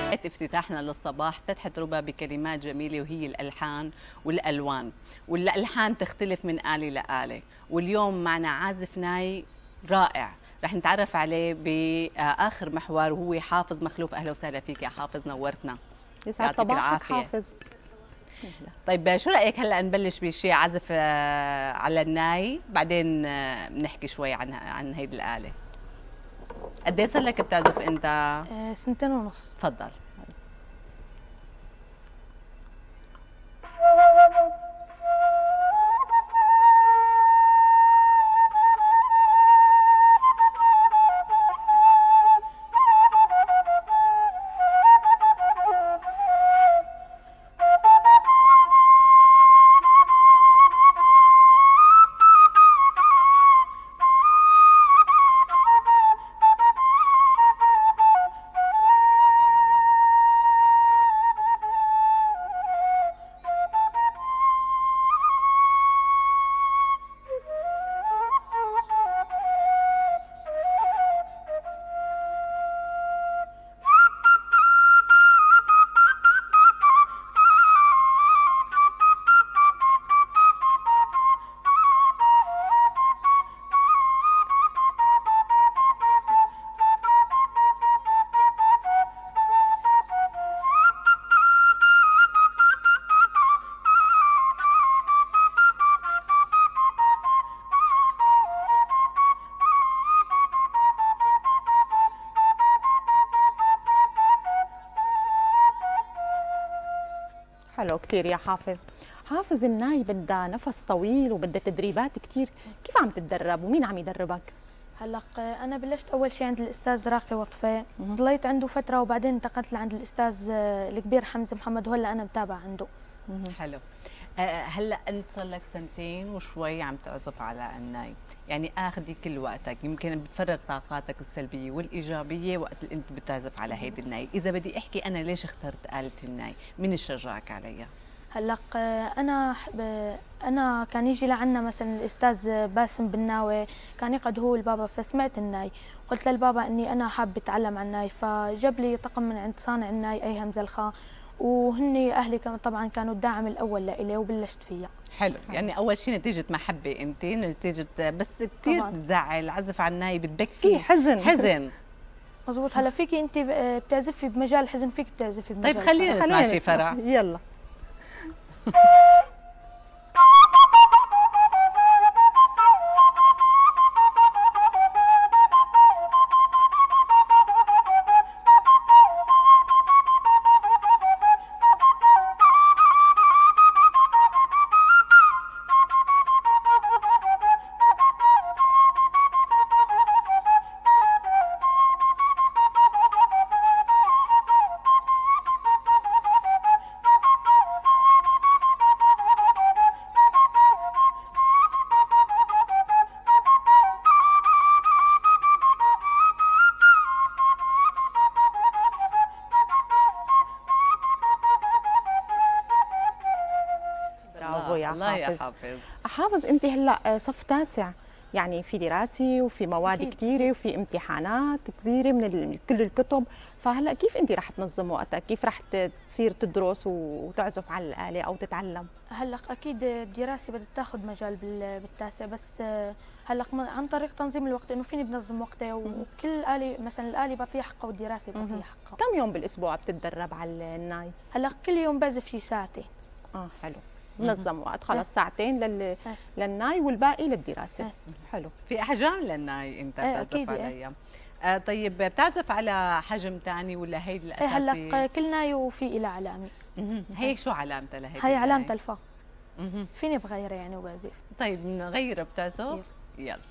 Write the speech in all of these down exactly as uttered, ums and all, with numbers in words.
افتتاحنا للصباح افتتحت ربا بكلمات جميلة وهي الألحان والألوان، والألحان تختلف من آلة لآلة، واليوم معنا عازف ناي رائع رح نتعرف عليه بآخر محور وهو حافظ مخلوف. أهلا وسهلا فيك يا حافظ، نورتنا. يسعد صباحك حافظ. طيب شو رأيك هلا نبلش بشيء عزف على الناي، بعدين بنحكي شوي عن عن هيدي الآلة. قد ايه صار لك بتعزف انت؟ آه سنتين ونص. تفضل. حلو كثير يا حافظ. حافظ الناي بدها نفس طويل وبدها تدريبات كثير، كيف عم تتدرب ومين عم يدربك؟ هلا انا بلشت اول شيء عند الاستاذ راقي وطفي، ضليت عنده فتره وبعدين انتقلت لعند الاستاذ الكبير حمزه محمد وهلا انا متابع عنده. حلو. هلا انت صار لك سنتين وشوي عم تعزف على الناي، يعني اخذي كل وقتك، يمكن بتفرغ طاقاتك السلبيه والايجابيه وقت اللي انت بتعزف على هيدي الناي. اذا بدي احكي انا ليش اخترت آلة الناي، مين اللي شجعك عليها؟ هلا انا انا كان يجي لعنا مثلا الاستاذ باسم بناوي كان يقعد هو البابا، فسمعت الناي قلت للبابا اني انا حاب اتعلم على الناي، فجاب لي طقم من عند صانع الناي ايهم زلخا، وهني اهلي كمان طبعا كانوا الداعم الاول لإلي وبلشت فيها. حلو، يعني اول شيء نتيجه محبه انت، نتيجه بس كثير بتزعل عزف على الناي، بتبكي حزن حزن. مزبوط. هلا فيكي انت بتعزفي بمجال الحزن، فيك بتعزفي بمجال طيب خلينا نسمع شي فرح. يلا. يا الله حافظ. يا حافظ. حافظ انت هلا صف تاسع، يعني في دراسه وفي مواد كثيره وفي امتحانات كبيره من كل الكتب، فهلا كيف انت رح تنظم وقتك؟ كيف رح تصير تدرس وتعزف على الآلة او تتعلم؟ هلا اكيد الدراسه بدها تاخذ مجال بالتاسع، بس هلا عن طريق تنظيم الوقت انه فيني بنظم وقتي، وكل آلة مثلا الآلة بعطيها حقها والدراسه بعطيها حقها. كم يوم بالاسبوع بتتدرب على الناي؟ هلا كل يوم بعزف شي ساعتين. اه حلو، منظم وقت، خلص ساعتين لل... للناي والباقي للدراسه. أه. حلو. في احجام للناي انت بتعزف عليها؟ آه طيب بتعزف على حجم ثاني ولا هي الاساسي؟ هلا كل ناي وفي لها علامه. هي شو علامتها لهي؟ هي علامه الفا. فيني بغيرها يعني وبعزف. طيب نغير بتعزف؟ يلا.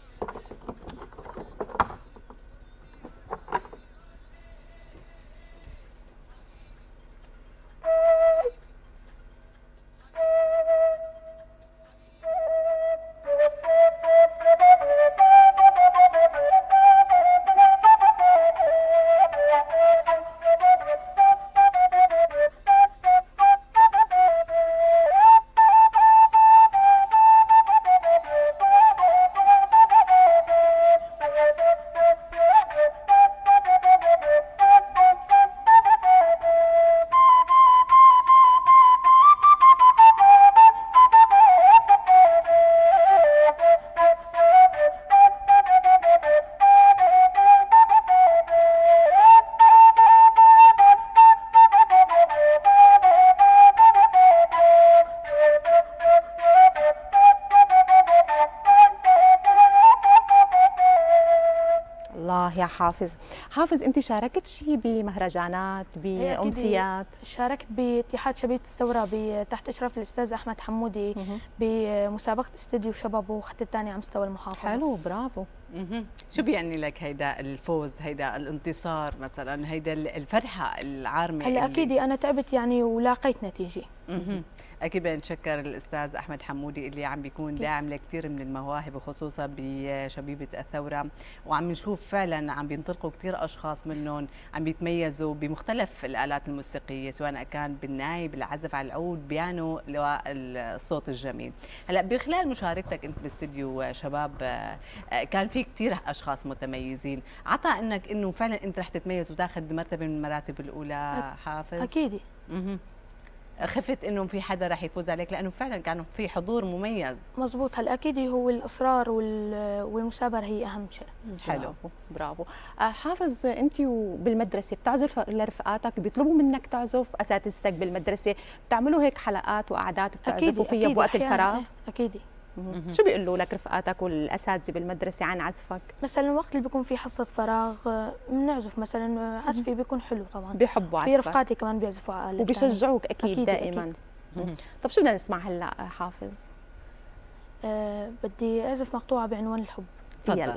الله يا حافظ. حافظ انت شاركت شيء بمهرجانات بامسيات؟ شاركت باتحاد شبيبه الثوره تحت اشراف الاستاذ احمد حمودي بمسابقه استديو شباب، واخذت الثاني على مستوى المحافظه. حلو، برافو. مهم. شو بيعني لك هيدا الفوز، هيدا الانتصار مثلا، هيدا الفرحه العارمه؟ هلا اكيد انا تعبت يعني ولاقيت نتيجه. مهم. اكيد بدنا نشكر الاستاذ احمد حمودي اللي عم بيكون داعم لكثير من المواهب وخصوصا بشبيبه الثوره، وعم نشوف فعلا عم بينطلقوا كثير اشخاص منهم عم بيتميزوا بمختلف الالات الموسيقيه، سواء كان بالناي، بالعزف على العود، بيانو، والصوت الجميل. هلا بخلال مشاركتك انت باستديو شباب كان في كثير اشخاص متميزين، عطى انك انه فعلا انت رح تتميز وتاخذ مرتبه من المراتب الاولى حافظ؟ اكيد. اها. خفت انه في حدا رح يفوز عليك لانه فعلا كانوا في حضور مميز؟ مزبوط. هلا اكيد هو الاصرار والمثابره هي اهم شيء. حلو، برافو برافو. حافظ انت بالمدرسه بتعزف لرفقاتك؟ بيطلبوا منك تعزف؟ اساتذتك بالمدرسه بتعملوا هيك حلقات وقعدات بتعزفوا فيها بوقت الفراغ؟ اكيد. شو بيقولوا لك رفقاتك والاساتذه بالمدرسه عن عزفك؟ مثلا الوقت اللي بيكون في حصه فراغ بنعزف، مثلا عزفي بيكون حلو طبعا، بيحبوا عزفك، في رفقاتي كمان بيعزفوا على آلة وبيشجعوك أكيد, أكيد دائما. أكيد. طب شو بدنا نسمع هلا حافظ؟ أه بدي اعزف مقطوعه بعنوان الحب. يلا.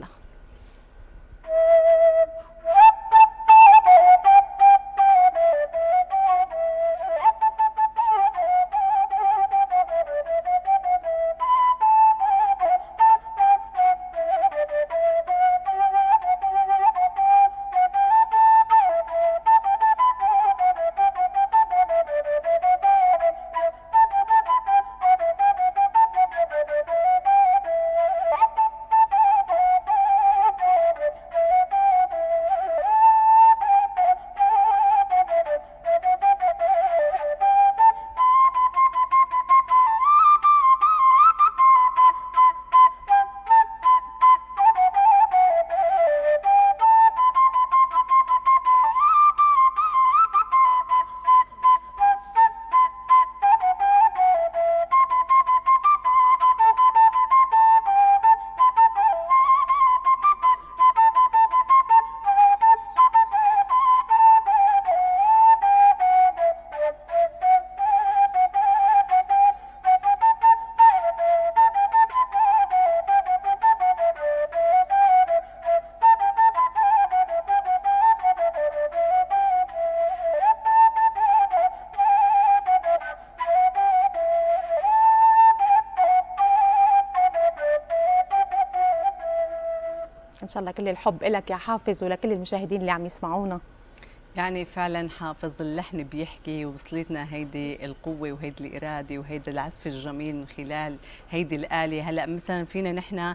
إن شاء الله كل الحب لك يا حافظ ولكل المشاهدين اللي عم يسمعونا. يعني فعلا حافظ اللحن بيحكي، وصلتنا هيدي القوه وهيدي الاراده وهيدي العزف الجميل من خلال هيدي الاله. هلا مثلا فينا نحن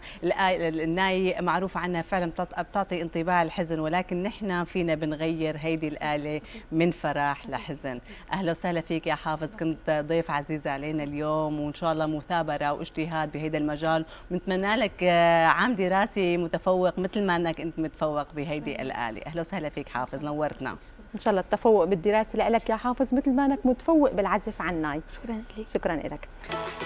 الناي معروف عنها فعلا بتعطي انطباع الحزن، ولكن نحن فينا بنغير هيدي الاله من فرح لحزن. اهلا وسهلا فيك يا حافظ، كنت ضيف عزيز علينا اليوم، وان شاء الله مثابره واجتهاد بهيدا المجال، ونتمنى لك عام دراسي متفوق مثل ما انك انت متفوق بهيدي الاله. اهلا وسهلا فيك حافظ، نورتنا. ان شاء الله التفوق بالدراسه لك يا حافظ مثل ما انك متفوق بالعزف على الناي. شكرا لك. شكرا لك.